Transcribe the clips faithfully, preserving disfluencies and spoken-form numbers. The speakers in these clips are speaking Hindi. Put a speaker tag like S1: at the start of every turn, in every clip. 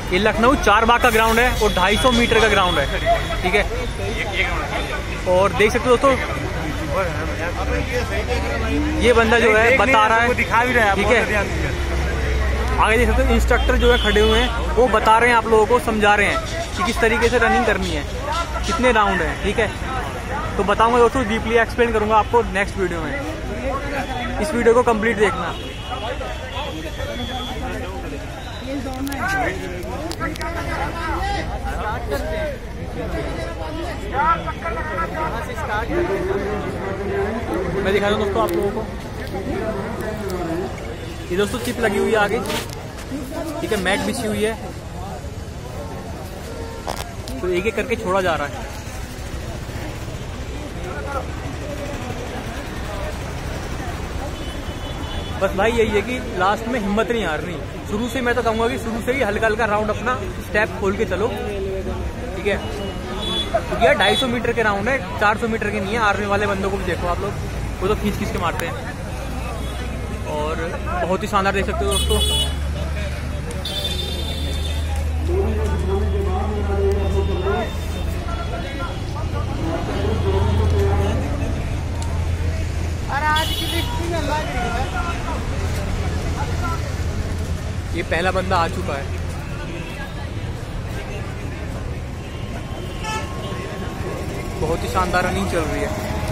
S1: ये लखनऊ चार बाग का ग्राउंड है और ढाई सौ मीटर का ग्राउंड है, ठीक है। और देख सकते हो दोस्तों, ये बंदा जो है बता रहा है,
S2: दिखा भी रहा है,
S1: ठीक है। आगे देख सकते हो इंस्ट्रक्टर जो है खड़े हुए हैं, वो बता रहे हैं आप लोगों को, समझा रहे हैं कि किस तरीके से रनिंग करनी है, कितने राउंड है, ठीक है। तो बताऊंगा दोस्तों, डीपली एक्सप्लेन करूंगा आपको नेक्स्ट वीडियो में। इस वीडियो को कंप्लीट देखना। मैं दिखा दूं दोस्तों आप लोगों को, ये दोस्तों चिप लगी हुई है आगे, ठीक है। मैट बिछी हुई है, तो एक एक करके छोड़ा जा रहा है। बस भाई यही है कि लास्ट में हिम्मत नहीं हारनी। शुरू से मैं तो कहूँगा कि शुरू से ही हल्का हल्का राउंड अपना स्टेप खोल के चलो, ठीक है। क्योंकि यार ढाई सौ मीटर के राउंड है, चार सौ मीटर के नहीं है। आर्मी वाले बंदों को भी देखो आप लोग, वो तो खींच खींच के मारते हैं। और बहुत ही शानदार देख सकते हो दोस्तों।
S3: और आज की
S1: ये पहला बंदा आ चुका है। बहुत ही शानदार रनिंग चल रही है।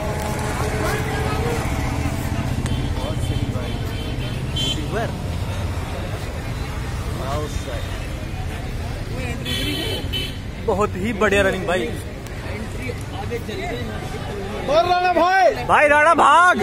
S1: बहुत ही बढ़िया रनिंग भाई।
S2: राणा भाई
S1: भाई राणा भाग।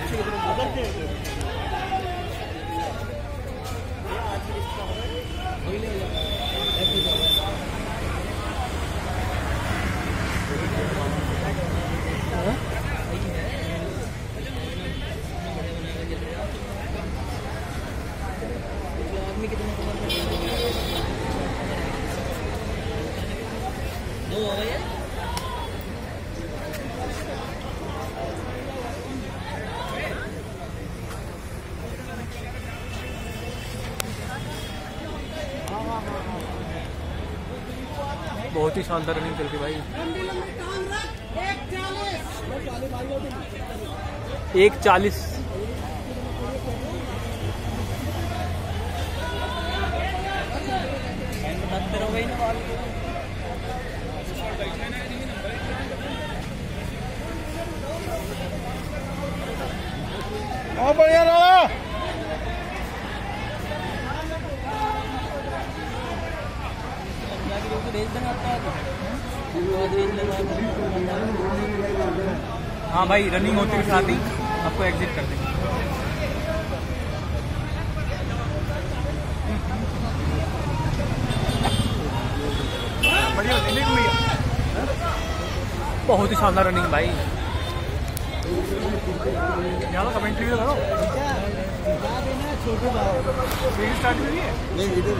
S1: बहुत ही शानदार रनिंग चल रही भाई। एक चालीस
S2: बहुत बढ़िया राणा।
S1: हाँ भाई, रनिंग होते के साथ ही आपको एग्जिट कर देंगे।
S2: बढ़िया भैया,
S1: बहुत ही शानदार रनिंग भाई।
S2: यहाँ कमेंट्री तो करो। छोटे स्टार्ट करिए। नहीं वीडियो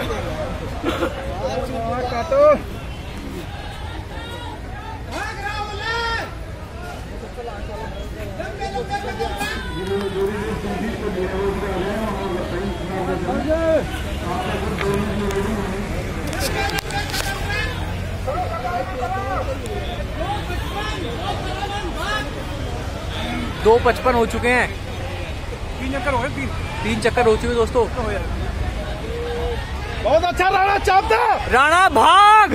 S2: काटो।
S1: दो पचपन हो चुके हैं।
S2: तीन चक्कर हो गए। तीन
S1: तीन चक्कर हो चुके दोस्तों।
S2: बहुत अच्छा राणा, चाप दो
S1: राणा भाग।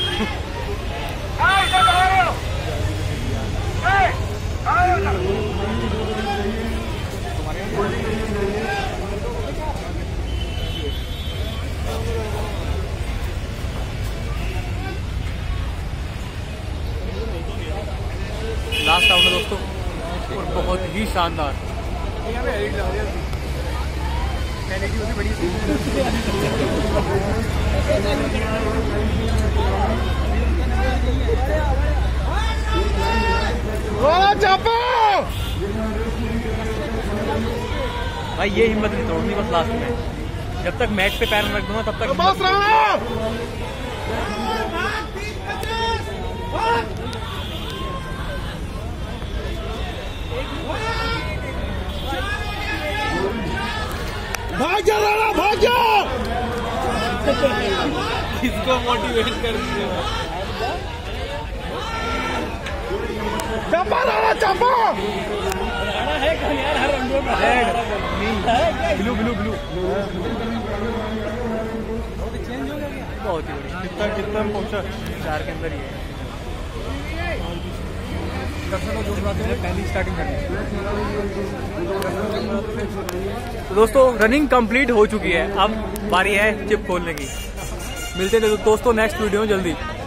S1: लास्ट राउंड है दोस्तों और बहुत ही शानदार। भाई ये हिम्मत नहीं तोड़नी बस लास्ट में। जब तक मैट पे पैर रख दूंगा तब तक
S2: भाग जा राणा, भाग जा। किसको मोटिवेट कर दिया? चापा राणा चापा है कौन यार? हर रंगों में
S1: ब्लू ब्लू ब्लू चेंज हो गया। बहुत ही बढ़िया।
S2: कितना कितना पहुंचा?
S1: चार के अंदर ही है।
S2: दर्शन को जोड़ बातें
S1: पहली स्टार्टिंग करनी। तो दोस्तों रनिंग कंप्लीट हो चुकी है, अब बारी है चिप खोलने की। मिलते हैं दोस्तों नेक्स्ट वीडियो में जल्दी।